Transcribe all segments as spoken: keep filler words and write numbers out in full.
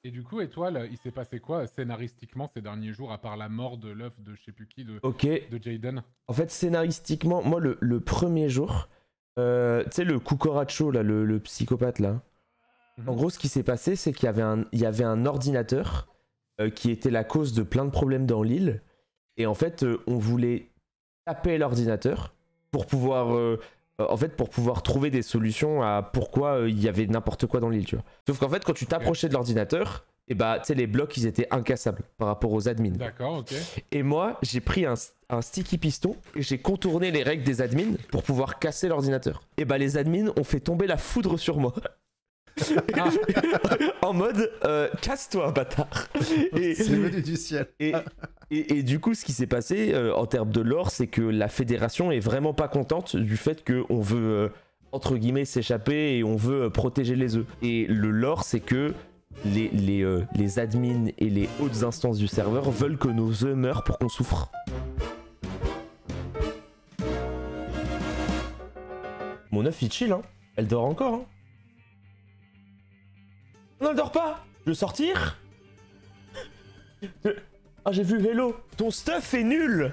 Et du coup, Étoile, il s'est passé quoi scénaristiquement ces derniers jours, à part la mort de l'œuf de je sais plus qui, de, Ok. de Jaden? En fait, scénaristiquement, moi, le, le premier jour, euh, tu sais, le cucaracho, là, le, le psychopathe, là. Mhm. En gros, ce qui s'est passé, c'est qu'il y avait un, il y avait un ordinateur euh, qui était la cause de plein de problèmes dans l'île. Et en fait, euh, on voulait taper l'ordinateur pour pouvoir... euh, euh, en fait, pour pouvoir trouver des solutions à pourquoi euh, il y avait n'importe quoi dans l'île, tu vois. Sauf qu'en fait, quand tu t'approchais de l'ordinateur, et bah, tu sais, les blocs, ils étaient incassables par rapport aux admins. D'accord, ok. Et moi, j'ai pris un, un sticky piston et j'ai contourné les règles des admins pour pouvoir casser l'ordinateur. Et bah, les admins ont fait tomber la foudre sur moi. Ah. En mode euh, casse-toi, bâtard. Et, C'est venu du ciel. et, et, et du coup, ce qui s'est passé euh, en termes de lore, c'est que la fédération est vraiment pas contente du fait qu'on veut, euh, entre guillemets, s'échapper et on veut euh, protéger les œufs. Et le lore, c'est que les, les, euh, les admins et les hautes instances du serveur veulent que nos œufs meurent pour qu'on souffre. Mon œuf, il chill, hein. Elle dort encore, hein. Non, elle dort pas. Je veux sortir. Ah, j'ai vu Hello. Ton stuff est nul.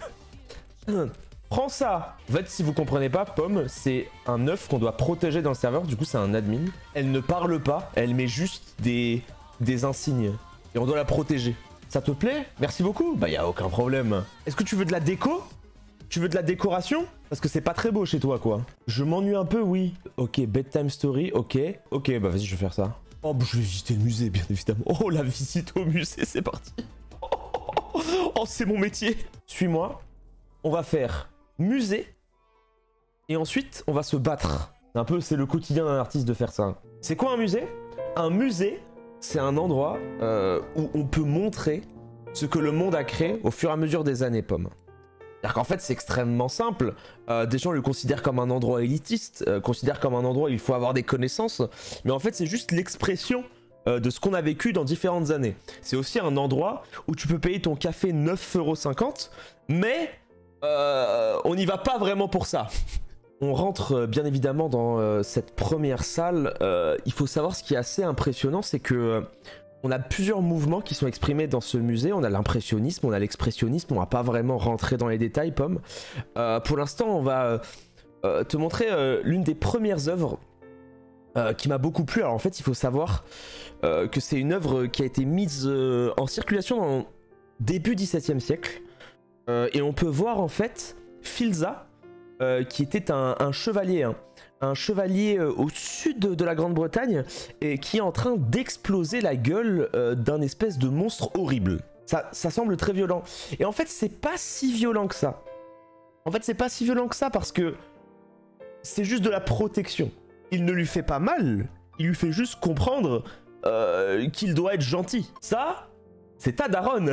Prends ça. En fait, si vous comprenez pas, Pomme, c'est un œuf qu'on doit protéger dans le serveur. Du coup, c'est un admin. Elle ne parle pas. Elle met juste des, des insignes. Et on doit la protéger. Ça te plaît? Merci beaucoup. Bah, y a aucun problème. Est-ce que tu veux de la déco? Tu veux de la décoration? Parce que c'est pas très beau chez toi, quoi. Je m'ennuie un peu, oui. Ok, bedtime story, ok. Ok, bah vas-y, je vais faire ça. Oh, bah, je vais visiter le musée, bien évidemment. Oh, la visite au musée, c'est parti. Oh, oh, c'est mon métier. Suis-moi. On va faire musée. Et ensuite, on va se battre. Un peu, c'est le quotidien d'un artiste de faire ça. C'est quoi un musée? Un musée, c'est un endroit euh, où on peut montrer ce que le monde a créé au fur et à mesure des années, Pomme. C'est-à-dire qu'en fait, c'est extrêmement simple. Euh, des gens le considèrent comme un endroit élitiste, euh, considèrent comme un endroit où il faut avoir des connaissances. Mais en fait, c'est juste l'expression euh, de ce qu'on a vécu dans différentes années. C'est aussi un endroit où tu peux payer ton café neuf euros cinquante, mais euh, on n'y va pas vraiment pour ça. On rentre euh, bien évidemment dans euh, cette première salle. Euh, il faut savoir ce qui est assez impressionnant, c'est que... Euh, on a plusieurs mouvements qui sont exprimés dans ce musée. On a l'impressionnisme, on a l'expressionnisme. On va pas vraiment rentrer dans les détails, Pomme. Euh, pour l'instant, on va euh, te montrer euh, l'une des premières œuvres euh, qui m'a beaucoup plu. Alors en fait, il faut savoir euh, que c'est une œuvre qui a été mise euh, en circulation dans le début dix-septième siècle. Euh, et on peut voir en fait Filza, euh, qui était un, un chevalier, hein. Un chevalier euh, au sud de, de la Grande-Bretagne et qui est en train d'exploser la gueule euh, d'un espèce de monstre horrible. Ça, ça semble très violent. Et en fait, c'est pas si violent que ça. En fait, c'est pas si violent que ça parce que c'est juste de la protection. Il ne lui fait pas mal, il lui fait juste comprendre euh, qu'il doit être gentil. Ça, c'est ta daronne.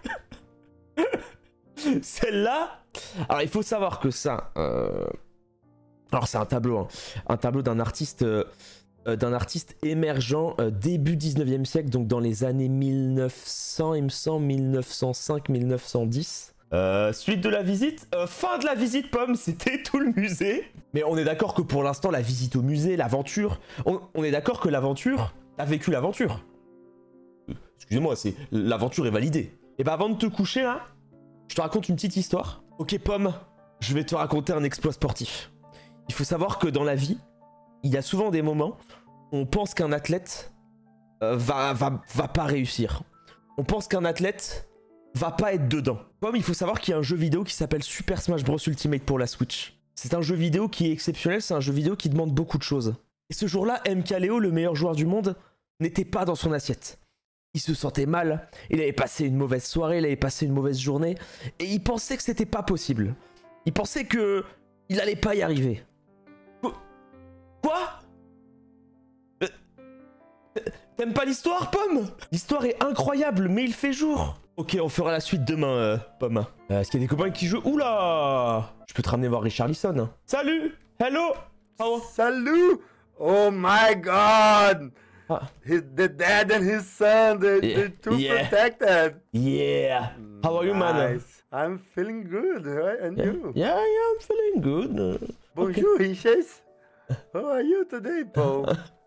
Celle-là... Alors, il faut savoir que ça... Euh... Alors c'est un tableau, hein. Un tableau d'un artiste, euh, d'un artiste émergent euh, début dix-neuvième siècle, donc dans les années mille neuf cents, il me semble, mille neuf cent cinq mille neuf cent dix. Euh, suite de la visite, euh, fin de la visite, Pomme, c'était tout le musée. Mais on est d'accord que pour l'instant, la visite au musée, l'aventure, on, on est d'accord que l'aventure, t'as vécu l'aventure. Euh, Excusez-moi, c'est l'aventure est validée. Et bah avant de te coucher là, je te raconte une petite histoire. Ok Pomme, je vais te raconter un exploit sportif. Il faut savoir que dans la vie, il y a souvent des moments où on pense qu'un athlète euh, va, va, va pas réussir. On pense qu'un athlète va pas être dedans. Comme il faut savoir qu'il y a un jeu vidéo qui s'appelle Super Smash Bros Ultimate pour la Switch. C'est un jeu vidéo qui est exceptionnel, c'est un jeu vidéo qui demande beaucoup de choses. Et ce jour-là, M K Leo, le meilleur joueur du monde, n'était pas dans son assiette. Il se sentait mal, il avait passé une mauvaise soirée, il avait passé une mauvaise journée, et il pensait que c'était pas possible. Il pensait que il allait pas y arriver. Quoi? euh, T'aimes pas l'histoire, Pomme? L'histoire est incroyable, mais il fait jour. Ok, on fera la suite demain, euh, Pomme. Euh, Est-ce qu'il y a des copains qui jouent? Oula! Je peux te ramener voir Richarlison. Hein. Salut! Hello! How... Salut! Oh my god! Ah. His, the dad and his son, they're, Yeah. they're too Yeah. protected. Yeah! How are you, man? Nice. I'm feeling good, right? And Yeah, you? yeah, yeah, I'm feeling good. Uh, Bonjour, Richesse. How are you today, Paul?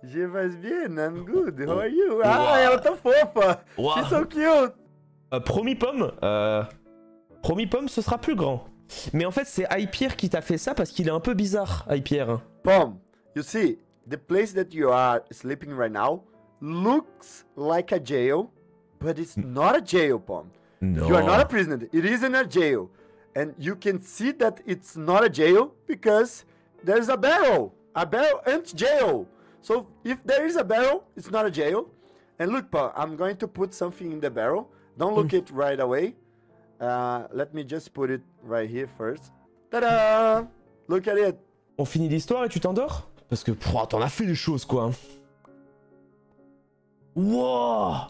Je vais bien, I'm good. How are you? Ah, ela tá fofa. Wow. She's so cute. Euh, promis Pomme, euh... promis Pomme, ce sera plus grand. Mais en fait, c'est Hypierre qui t'a fait ça parce qu'il est un peu bizarre, Hypierre. Pom, you see, the place that you are sleeping right now looks like a jail, but it's not a jail, Pom. Non. You are not a prisoner. It isn't a jail. And you can see that it's not a jail because there's a barrel. A barrel ain't jail. So if there is a barrel, it's not a jail. And look, Pom, I'm going to put something in the barrel. Don't look it right away. Uh, let me just put it right here first. Ta-da! Look at it. On finit l'histoire et tu t'endors? Parce que pouah, t'en as fait des choses quoi. Wouah!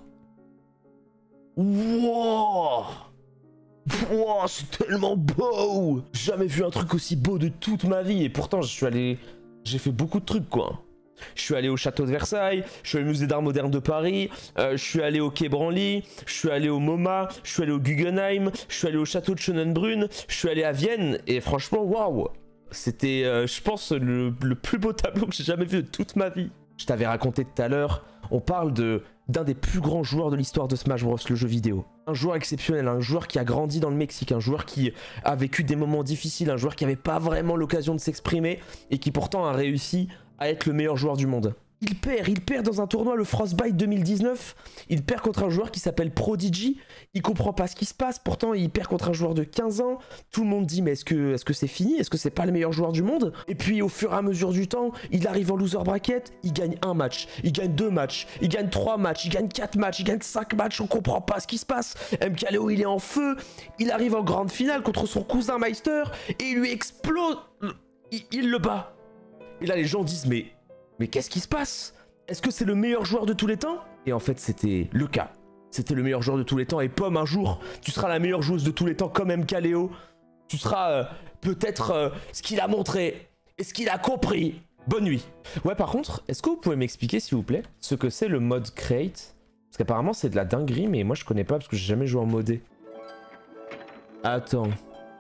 Wouah! Wouah, c'est tellement beau! Jamais vu un truc aussi beau de toute ma vie et pourtant je suis allé... J'ai fait beaucoup de trucs quoi. Je suis allé au château de Versailles, je suis allé au musée d'art moderne de Paris, euh, je suis allé au Quai Branly, je suis allé au MoMA, je suis allé au Guggenheim, je suis allé au château de Schönenbrunn, je suis allé à Vienne et franchement waouh! C'était, euh, je pense, le, le plus beau tableau que j'ai jamais vu de toute ma vie. Je t'avais raconté tout à l'heure, on parle de d'un des plus grands joueurs de l'histoire de Smash Bros, le jeu vidéo. Un joueur exceptionnel, un joueur qui a grandi dans le Mexique, un joueur qui a vécu des moments difficiles, un joueur qui n'avait pas vraiment l'occasion de s'exprimer et qui pourtant a réussi à être le meilleur joueur du monde. Il perd, il perd dans un tournoi, le Frostbite deux mille dix-neuf, il perd contre un joueur qui s'appelle Prodigy, il comprend pas ce qui se passe, pourtant il perd contre un joueur de quinze ans, tout le monde dit mais est-ce que est-ce que c'est fini, est-ce que c'est pas le meilleur joueur du monde? Et puis au fur et à mesure du temps, il arrive en loser bracket, il gagne un match, il gagne deux matchs, il gagne trois matchs, il gagne quatre matchs, il gagne cinq matchs, on comprend pas ce qui se passe, M K L O il est en feu, il arrive en grande finale contre son cousin Meister, et il lui explose, il, il le bat. Et là les gens disent mais... Mais qu'est-ce qui se passe? Est-ce que c'est le meilleur joueur de tous les temps? Et en fait, c'était le cas. C'était le meilleur joueur de tous les temps. Et Pomme, un jour, tu seras la meilleure joueuse de tous les temps comme M K L O. Tu seras euh, peut-être euh, ce qu'il a montré et ce qu'il a compris. Bonne nuit. Ouais, par contre, est-ce que vous pouvez m'expliquer, s'il vous plaît, ce que c'est le mode Create? Parce qu'apparemment, c'est de la dinguerie, mais moi, je connais pas parce que j'ai jamais joué en modé. Attends.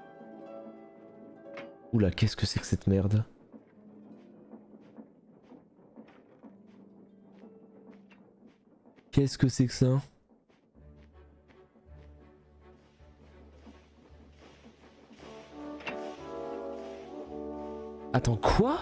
Oula, qu'est-ce que c'est que cette merde? Qu'est-ce que c'est que ça? Attends, quoi?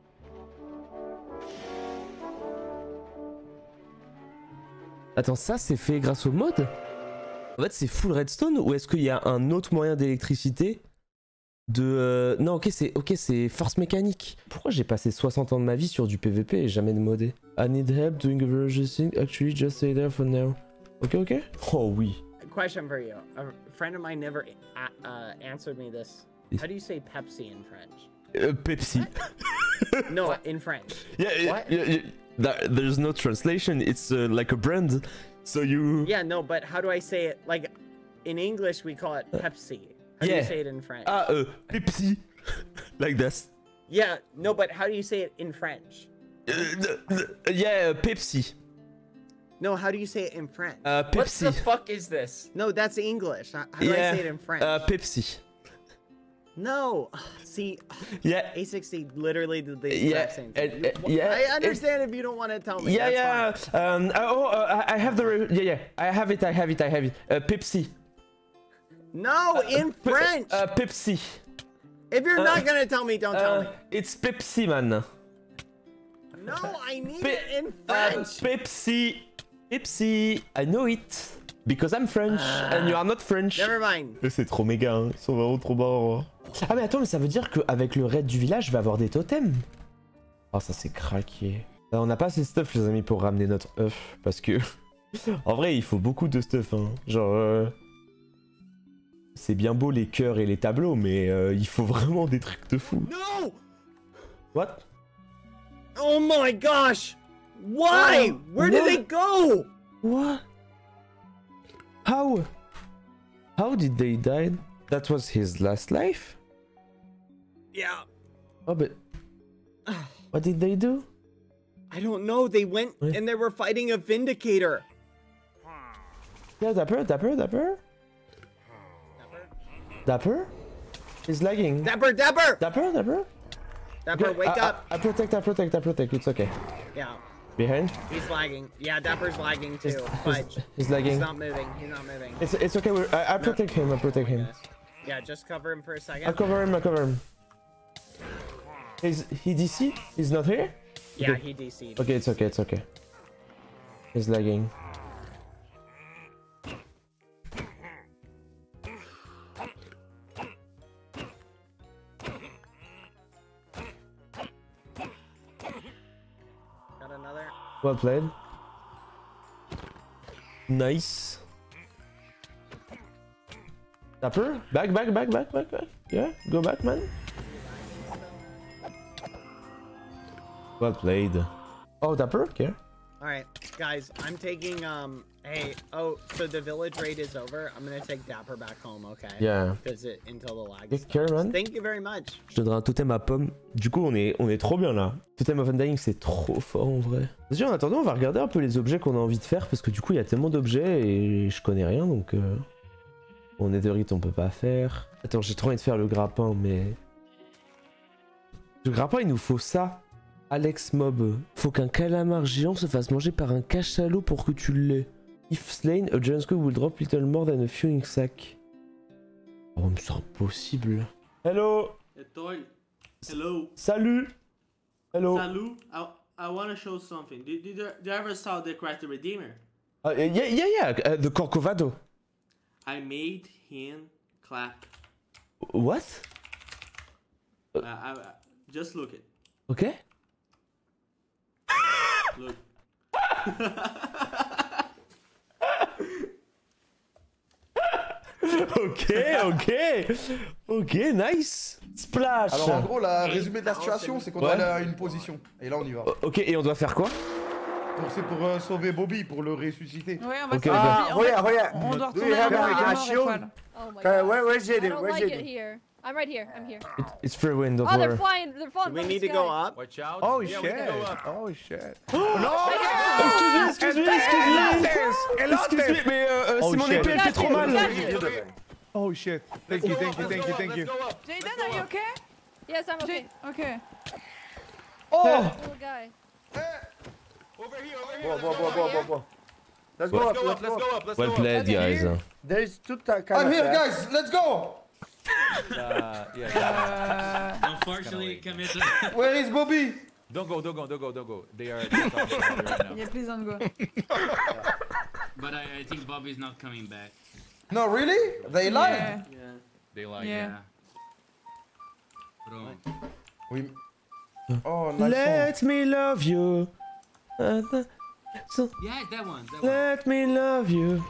Attends, ça c'est fait grâce au mode? En fait c'est full redstone ou est-ce qu'il y a un autre moyen d'électricité? De... Euh... Non ok c'est ok c'est force mécanique. Pourquoi j'ai passé soixante ans de ma vie sur du P V P et jamais de modé? I need help doing a version thing. Actually just stay there for now. Ok ok. Oh oui. Question for you. A friend of mine never uh, uh, answered me this. How do you say Pepsi in French? Uh, Pepsi. No, in French. Yeah, What? yeah, yeah. That, there's no translation. It's uh, like a brand. So you... Yeah, no, but how do I say it? Like, in English we call it Pepsi. How do yeah. you say it in French? Ah, uh, Pepsi. Like this. Yeah, no, but how do you say it in French? Uh, yeah, uh, Pepsi. No, how do you say it in French? Uh, What Pepsi. the fuck is this? No, that's English. How, how do yeah. I say it in French? Uh, Pepsi. No, see, Yeah. A sixty literally did the Yeah, exact same thing. uh, uh, yeah, I understand if you don't want to tell me. Yeah, That's yeah. fine. Um. Oh, uh, I have the. Re yeah, yeah. I have it. I have it. I have it. Uh, Pepsi. No, in Pe French. Uh, Pepsi. If you're uh, not gonna tell me, don't tell Uh, me. it's Pepsi, man. No, I need Pe it in uh, French. Pepsi. Pepsi. I know it because I'm French and you are not French. Never mind. C'est trop méga. Hein. Ils sont vraiment trop marrants. Ah mais attends, mais ça veut dire qu'avec le raid du village, je vais avoir des totems. Oh, ça c'est craqué. Euh, on n'a pas assez de stuff, les amis, pour ramener notre œuf. Parce que, en vrai, il faut beaucoup de stuff. Hein. Genre, euh... c'est bien beau les cœurs et les tableaux, mais euh, il faut vraiment des trucs de fou. No! What? Oh my gosh! Why? Oh, Where did what? they go? What? How? How did they die? That was his last life? Yeah. Oh, but... What did they do? I don't know. They went Ouais. and they were fighting a Vindicator. Yeah, Dapper, Dapper, Dapper? Dapper? He's lagging. Dapper, Dapper! Dapper, Dapper? Dapper, Okay, wake I, up. I, I protect, I protect, I protect, it's okay. Yeah. Behind? He's lagging. Yeah, Dapper's lagging too. He's, Fudge. he's, he's lagging. He's not moving. He's not moving. It's, it's okay, we're, I, I protect him, I protect him. Yeah, just cover him for a second. I'll cover him, I'll cover him. Is he D C? He's not here? Yeah, Okay. he D C'd. Okay, it's okay, it's okay. He's lagging. Got another. Well played. Nice. Dapper? Back, back, back, back, back, back. Yeah, go back, man. Well played. Oh, Dapper? Okay. Alright, guys, I'm taking, um, hey, oh, so the village raid is over. I'm gonna take Dapper back home, okay? Yeah. Because it, until the lag Take care, man. Thank you very much. Je donnerai un totem à pomme. Du coup, on est, on est trop bien là. Totem of Undying, c'est trop fort en vrai. Vas-y, en attendant, on va regarder un peu les objets qu'on a envie de faire parce que du coup, il y a tellement d'objets et je connais rien donc. Euh... Bon, Netherite, on peut pas faire. Attends, j'ai trop envie de faire le grappin, mais. Le grappin, il nous faut ça. Alex Mob. Faut qu'un calamar géant se fasse manger par un cachalot pour que tu l'aies. If slain, a giant squid will drop little more than a few ink sack. Oh, mais c'est impossible. Hello. Etoile. Hello. Salut. Hello. Salut. I, I want to show something. Did, did, you, did you ever saw the Crack the Redeemer? Uh, yeah, yeah, yeah. Uh, the Corcovado. I made him clap. What? Uh, I, I, just look it. Okay. Look. Ok, ok. Ok, nice. Splash. Alors en gros, le résumé de la situation, c'est qu'on doit aller à une position. Et là, on y va. Ok, et on doit faire quoi? C'est pour euh, sauver Bobby, pour le ressusciter. Ouais, on va Ok, se ok. Ah, regarde, regarde. On doit Do retourner you have à a la shield? étoile. Oh my Okay, god. where, where's I Jaden? don't Where's like it Jaden? here. I'm right here. I'm here. It, it's free win, don't Oh, they're worry. flying. They're falling. We from need the to go sky. up. Watch out. Oh Yeah, we shit! can go up. Oh shit! Excuse me, excuse me, excuse me. Excuse me, mais euh, euh, Oh, c'est mon shit. épée, elle fait trop mal. Oh shit! Thank you, thank you, thank you, thank you. Jaden, are you okay? Yes, I'm okay. Jay- Okay. Oh. Little guy. Over here, over here. Whoa, Let's whoa, go whoa, up, whoa, yeah? whoa, whoa. Let's go Let's up, go let's up, let's go go up. up, let's Well go up. played, guys. There is two kind I'm here, of guys. Let's go. Uh, yeah. Uh, Unfortunately, Kinda Kameta. Where is Bobby? Don't go, don't go, don't go, don't go. They are they're talking about it right now. yeah, please don't go. But I, I think Bobby's not coming back. No, really? They lied. Yeah. Yeah. They like Yeah. Bro. Oui. Oh, nice Let me love you. Uh, so, Yeah, that one. That one. let me love you.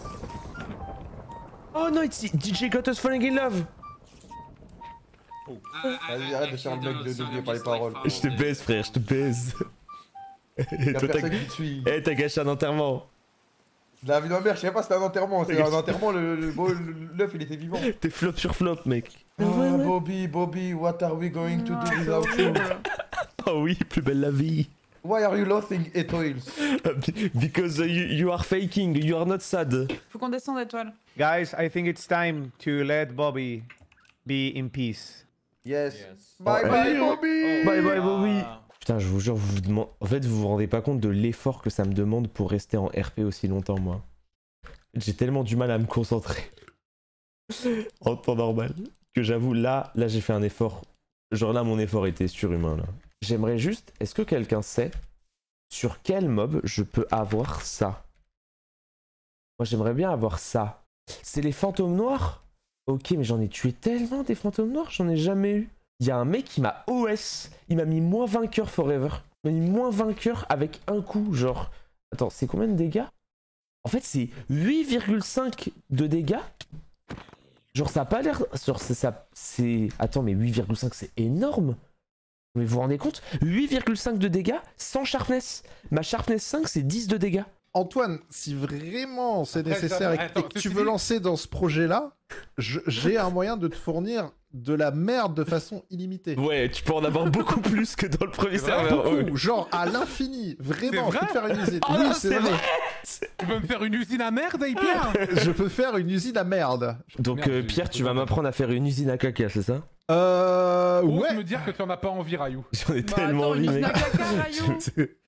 Oh no, it's D J got us falling in love. I, I, Vas-y, I arrête de faire actually le don't mec know de the song, dévier I'm par les just, like, paroles. following Je te it. baise, frère, je te baise. Et Y'a toi, t'as personne qui te suit. eh, t'as gâché un enterrement. De la vie de ma mère, je savais pas si c'était un enterrement. C'était un enterrement, le, le, beau- le- l'œuf il était vivant. T'es flop sur flop, mec. Oh, Bobby, Bobby, what are we going to do without you? Oh oui, plus belle la vie. Why are you laughing, Etoiles? Because uh, you, you are faking, you are not sad. Faut qu'on descende d'étoile. Guys, I think it's time to let Bobby be in peace. Yes. Yes. Bye Oh, bye, hey. Bobby! Bye bye, Bobby. Ah. Putain, je vous jure, vous vous demandez. En fait, vous vous rendez pas compte de l'effort que ça me demande pour rester en R P aussi longtemps, moi. J'ai tellement du mal à me concentrer en temps normal que j'avoue, là, là, j'ai fait un effort. Genre là, mon effort était surhumain, là. J'aimerais juste. Est-ce que quelqu'un sait sur quel mob je peux avoir ça? Moi, j'aimerais bien avoir ça. C'est les fantômes noirs? Ok, mais j'en ai tué tellement des fantômes noirs, j'en ai jamais eu. Il y a un mec qui m'a O S, il m'a mis moins vainqueur forever. Il m'a mis moins vainqueur avec un coup, genre... Attends, c'est combien de dégâts? En fait, c'est huit virgule cinq de dégâts. Genre, ça a pas l'air... Genre, c'est ça... C'est... Attends, mais huit virgule cinq, c'est énorme. Mais vous vous rendez compte? huit virgule cinq de dégâts sans sharpness. Ma sharpness cinq, c'est dix de dégâts. Antoine, si vraiment c'est Après, nécessaire et, attends, et que tu ceci veux dit- lancer dans ce projet-là, je- j'ai un moyen de te fournir de la merde de façon illimitée. Ouais, tu peux en avoir beaucoup plus que dans le premier C'est vrai, serveur. Beaucoup, genre à l'infini, vraiment, je peux vrai te faire une usine. Oh oui, non, c'est c'est vrai. vrai. Tu veux me faire une usine à merde, hey, Pierre? Je peux faire une usine à merde. Donc, Merde, euh, j'ai- Pierre, tu vas m'apprendre à faire une usine à caca, c'est ça? Euh... Ose Ouais. me dire que tu en as pas envie, Rayou. J'en ai Bah, tellement attends, envie, une mec. usine à caca, Rayou.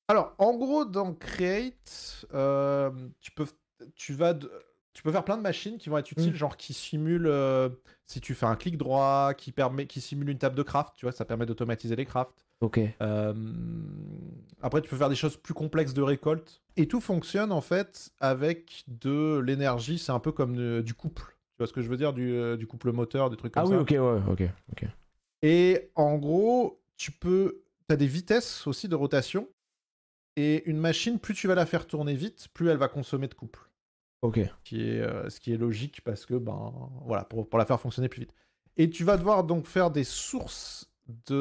Alors, en gros, dans Create, euh, tu, peux, tu, vas de- tu peux faire plein de machines qui vont être utiles, Mm. genre qui simulent, euh, si tu fais un clic droit, qui, permet, qui simule une table de craft, tu vois, ça permet d'automatiser les crafts. Ok. Euh, Après, tu peux faire des choses plus complexes de récolte. Et tout fonctionne, en fait, avec de l'énergie. C'est un peu comme euh, du couple. Tu vois ce que je veux dire, du, euh, du couple moteur, des trucs comme Ah ça. oui, ok, ouais, ok, ok. Et en gros, tu peux... Tu as des vitesses aussi de rotation. Et une machine, plus tu vas la faire tourner vite, plus elle va consommer de couple. Ok. Qui est, euh, ce qui est logique parce que, ben, voilà, pour, pour la faire fonctionner plus vite. Et tu vas devoir donc faire des sources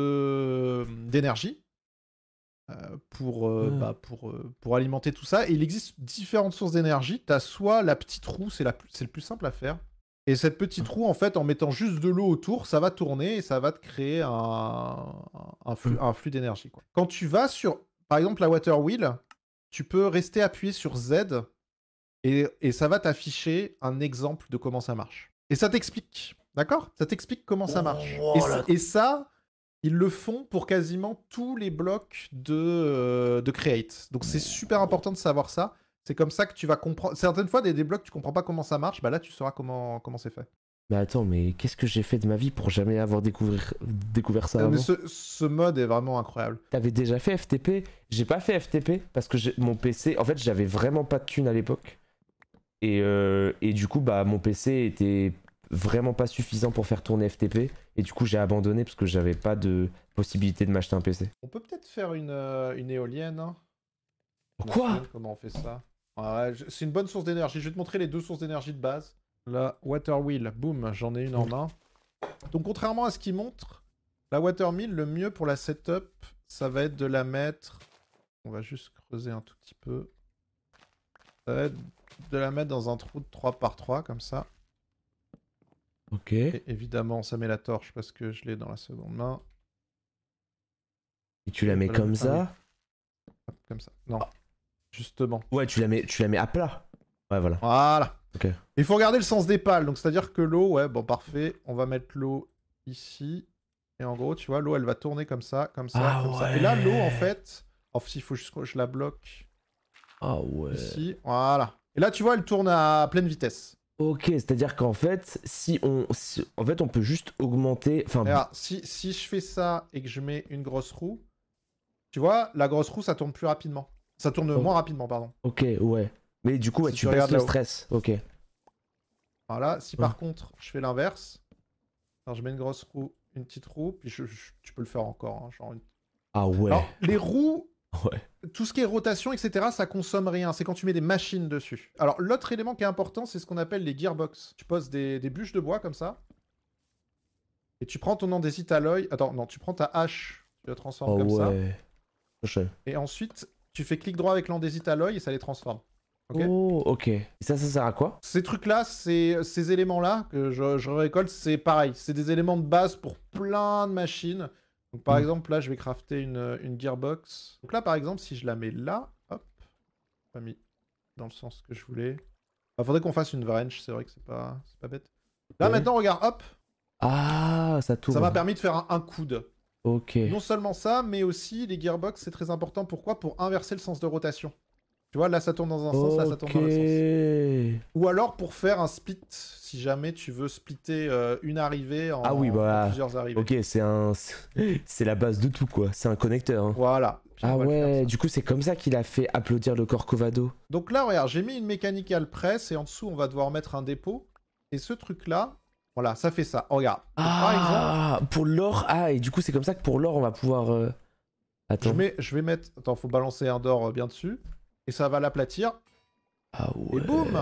de d'énergie euh, pour, euh, Ah. bah, pour, euh, pour alimenter tout ça. Et il existe différentes sources d'énergie. Tu as soit la petite roue, c'est la plus- c'est le plus simple à faire. Et cette petite roue, en fait, en mettant juste de l'eau autour, ça va tourner et ça va te créer un, un flux, un flux d'énergie, quoi. Quand tu vas sur, par exemple, la water wheel, tu peux rester appuyé sur Z et, et ça va t'afficher un exemple de comment ça marche. Et ça t'explique, d'accord? Ça t'explique comment ça marche. Oh et, là. ça- et ça, ils le font pour quasiment tous les blocs de, euh, de Create. Donc c'est super important de savoir ça. C'est comme ça que tu vas comprendre. Certaines fois, des, des blocs, tu comprends pas comment ça marche. Bah là, tu sauras comment comment c'est fait. Mais attends, mais qu'est-ce que j'ai fait de ma vie pour jamais avoir découvert, découvert ça Euh, avant? mais ce, ce mode est vraiment incroyable. T'avais déjà fait F T P? J'ai pas fait F T P parce que j'ai- mon P C, en fait, j'avais vraiment pas de thunes à l'époque. Et, euh, et du coup, bah, mon P C était vraiment pas suffisant pour faire tourner F T P. Et du coup, j'ai abandonné parce que j'avais pas de possibilité de m'acheter un P C. On peut peut-être faire une, euh, une éolienne. Hein. Je me Quoi? souviens Comment on fait ça? Ouais, je- c'est une bonne source d'énergie. Je vais te montrer les deux sources d'énergie de base. La water wheel, boum, j'en ai une en main. Donc contrairement à ce qu'il montre, la water mill, le mieux pour la setup, ça va être de la mettre... On va juste creuser un tout petit peu. Ça va être de la mettre dans un trou de trois par trois, comme ça. Ok. Et évidemment, ça met la torche parce que je l'ai dans la seconde main. Et tu la mets Voilà. comme Ah ça? Hop, comme ça. Non. Justement. Ouais, tu la mets, tu la mets à plat. Ouais, voilà. Voilà. Ok. Il faut regarder le sens des pales. Donc, c'est-à-dire que l'eau, ouais, bon, parfait. On va mettre l'eau ici. Et en gros, tu vois, l'eau, elle va tourner comme ça, comme ça, Ah comme ça. Et là, ouais. l'eau, en fait... En fait, il faut juste que je la bloque Ah ouais. ici. Voilà. Et là, tu vois, elle tourne à pleine vitesse. Ok, c'est-à-dire qu'en fait, si on, si- en fait, on peut juste augmenter. Enfin, Regarde, si, si je fais ça et que je mets une grosse roue, tu vois, la grosse roue, ça tourne plus rapidement. Ça tourne Oh. moins rapidement, pardon. ok, ouais. Mais du coup, ouais, Si tu tu baisses regardes le là-haut. stress. Ok. Voilà. Si par contre, je fais l'inverse, alors je mets une grosse roue, une petite roue, puis je, je- tu peux le faire encore. Hein, genre une... Ah ouais. Alors, les roues, Ouais. tout ce qui est rotation, et cetera, ça consomme rien. C'est quand tu mets des machines dessus. Alors, l'autre élément qui est important, c'est ce qu'on appelle les gearbox. Tu poses des, des bûches de bois comme ça. Et tu prends ton andésite alloy. Attends, non, tu prends ta hache. Tu la transformes Oh comme ça. ouais. Je sais. Et ensuite, tu fais clic droit avec l'andésite alloy et ça les transforme. Ok. Oh, ok. Et ça, ça sert à quoi? Ces trucs-là, c'est- ces éléments-là que je, je récolte, c'est pareil. C'est des éléments de base pour plein de machines. Donc, par Mm. exemple, là, je vais crafter une, une gearbox. Donc là, par exemple, si je la mets là, hop, pas mis dans le sens que je voulais. Il faudrait qu'on fasse une wrench, c'est vrai que c'est pas, c'est pas bête. Là, Ouais. maintenant, regarde, hop, Ah, ça tourne. ça m'a permis de faire un, un coude. Ok. Non seulement ça, mais aussi les gearbox, c'est très important. Pourquoi? Pour inverser le sens de rotation. Tu vois, là, ça tourne dans un sens, là, ça tourne dans l'autre sens. Ok. Ou alors pour faire un split, si jamais tu veux splitter euh, une arrivée en, Ah oui, en bah. plusieurs arrivées. Ok, c'est un. C'est la base de tout, quoi. C'est un connecteur. hein. Voilà. Puis on Ah va le faire, ouais, ça. du coup, c'est comme ça qu'il a fait applaudir le Corcovado. Donc là, regarde, j'ai mis une mechanical press et en dessous, on va devoir mettre un dépôt. Et ce truc-là, voilà, ça fait ça. Oh, regarde. Donc, par exemple, Ah, pour l'or. Ah, et du coup, c'est comme ça que pour l'or, on va pouvoir. euh, je, Attends. mets, je vais mettre... Attends, faut balancer un d'or euh, bien dessus. Et ça va l'aplatir. Ah ouais. Et boum.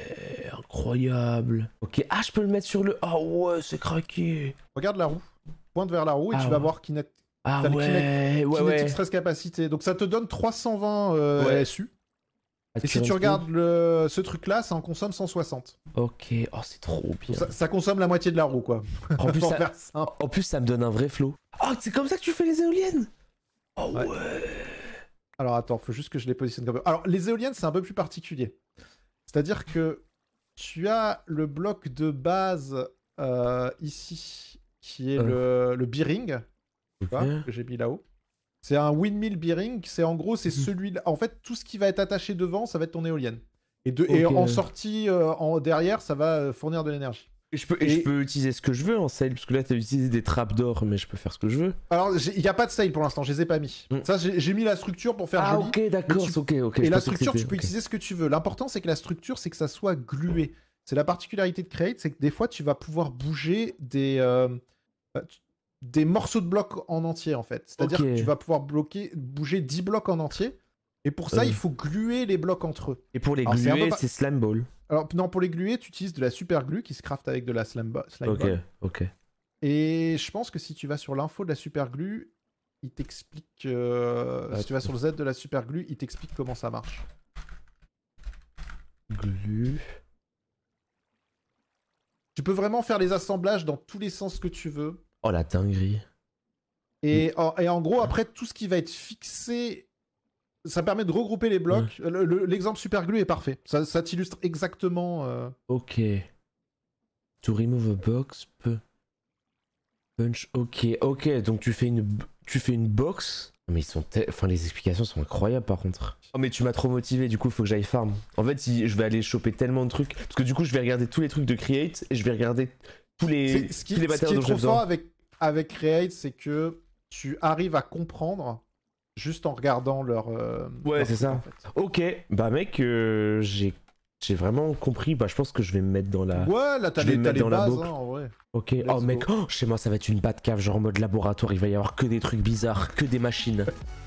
Incroyable. Ok, ah, je peux le mettre sur le. Ah ouais, c'est craqué. Regarde la roue. Pointe vers la roue et Ah tu vas ouais. voir kinet... Ah T'as le ouais, kiné- ouais, Kinetic ouais. Stress Capacity. Donc ça te donne trois cent vingt euh, Ouais. L S U. Ah, Et si tu restes- regardes le... ce truc-là, ça en consomme cent soixante. Ok, oh, c'est trop Donc bien. ça, ça consomme la moitié de la roue, quoi. En plus, Pour ça... faire simple. en plus, ça me donne un vrai flow. Oh, c'est comme ça que tu fais les éoliennes? Oh Ouais. ouais. Alors attends, faut juste que je les positionne comme... Alors les éoliennes, c'est un peu plus particulier. C'est-à-dire que tu as le bloc de base euh, ici, qui est Euh. le, le bearing, tu Ok. vois, que j'ai mis là-haut. C'est un windmill bearing, c'est en gros, c'est Mhm. celui-là. En fait, tout ce qui va être attaché devant, ça va être ton éolienne. Et, de, et Ok. en sortie, euh, en, derrière, ça va euh, fournir de l'énergie. Et je peux, et Et- je peux utiliser ce que je veux en sail, parce que là, t'as utilisé des trappes d'or, mais je peux faire ce que je veux. Alors, il n'y a pas de sail pour l'instant, je les ai pas mis. Mm. Ça, j'ai j'ai mis la structure pour faire Ah, joli. ok, d'accord, tu- c'est ok, ok. Et je la pensais que structure, tu c'était- peux ok. utiliser ce que tu veux. L'important, c'est que la structure, c'est que ça soit glué. C'est la particularité de Create, c'est que des fois, tu vas pouvoir bouger des, euh, bah, tu- des morceaux de blocs en entier, en fait. C'est-à-dire Ok. que tu vas pouvoir bloquer, bouger dix blocs en entier. Et pour ça, Euh. il faut gluer les blocs entre eux. Et pour les Alors, c'est un peu gluer, pas- c'est Slime Ball. Alors, non, pour les gluer, tu utilises de la super glue qui se craft avec de la slime, ba- slime Ok, ball. ok. Et je pense que si tu vas sur l'info de la super glue, il t'explique. euh, Ah, si tu vas sur le Z de la super glue, il t'explique comment ça marche. Glu. Tu peux vraiment faire les assemblages dans tous les sens que tu veux. Oh la dinguerie. Et, en, et en gros, après, tout ce qui va être fixé, ça permet de regrouper les blocs. Le- le- L'exemple super glue est parfait. Ça, ça t'illustre exactement. euh, Ok. To remove a box, peu. Punch, ok, ok, donc tu fais une, b- tu fais une box. Mais ils sont, te- enfin les explications sont incroyables par contre. Oh mais tu m'as trop motivé, du coup il faut que j'aille farm. En fait, il- je vais aller choper tellement de trucs parce que du coup je vais regarder tous les trucs de Create et je vais regarder tous les, C'est- ce qui, tous les ce qui matériaux est dont j'ai trop fort besoin. avec, avec Create, c'est que tu arrives à comprendre juste en regardant leur. euh, Ouais, leur c'est truc, ça. en fait. Ok, bah mec, euh, j'ai, j'ai vraiment compris. Bah je pense que je vais me mettre dans la. Ouais, là, t'as Je vais les, me t'as mettre les dans la bases, boucle. hein, en vrai. Ok, Let's oh mec, go. oh, chez moi ça va être une Batcave, genre en mode laboratoire, il va y avoir que des trucs bizarres, que des machines.